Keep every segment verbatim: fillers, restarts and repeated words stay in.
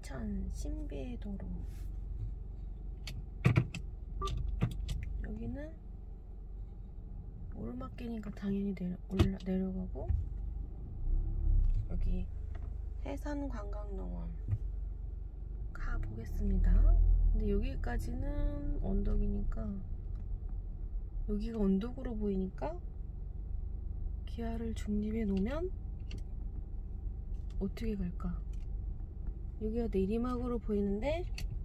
인천 신비도로. 여기는 오르막길이니까 당연히 내려, 올라, 내려가고, 여기 해산관광농원 가보겠습니다. 근데 여기까지는 언덕이니까, 여기가 언덕으로 보이니까 기아를 중립에 놓으면 어떻게 갈까? 여기가 내리막으로 보이는데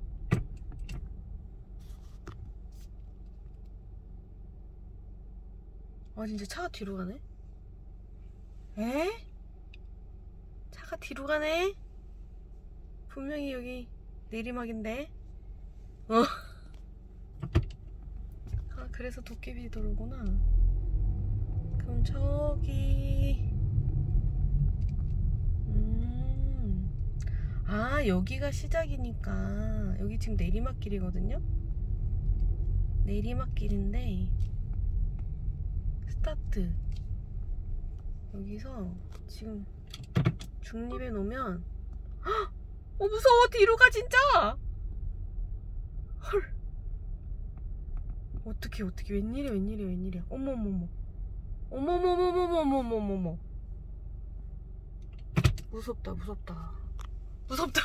아 진짜 차가 뒤로 가네? 에? 차가 뒤로 가네? 분명히 여기 내리막인데? 어. 아 그래서 도깨비 도로구나. 그럼 저기 음. 아 여기가 시작이니까 여기 지금 내리막길이거든요? 내리막길인데 스타트 여기서 지금 중립에 놓으면 헉! 어 무서워 뒤로 가 진짜 헐 어떡해 어떡해 웬일이야 웬일이야 웬일이야 어머머머 어머머머머머머머머머 무섭다 무섭다 무섭다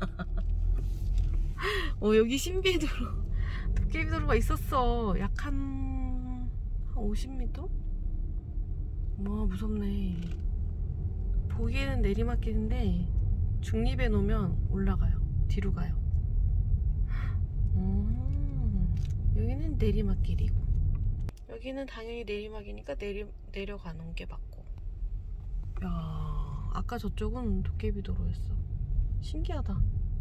어 여기 신비도로 도깨비도로가 있었어 약 한 한 오십 미터? 와 무섭네. 보기에는 내리막길인데 중립에 놓으면 올라가요. 뒤로 가요. 음, 여기는 내리막길이고 여기는 당연히 내리막이니까 내리, 내려가는 게 맞고. 야 아까 저쪽은 도깨비도로였어. 신기하다.